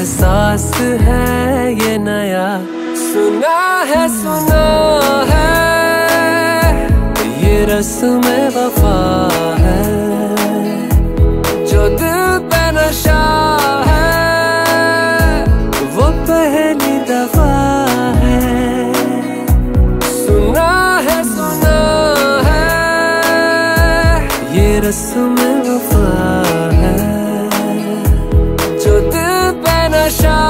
एहसास है ये नया, सुना है ये रस्म वफा है, जो दिल पे नशा है वो पहली दफा है। सुना है ये रस्म वफा है, जो दिल पे नशा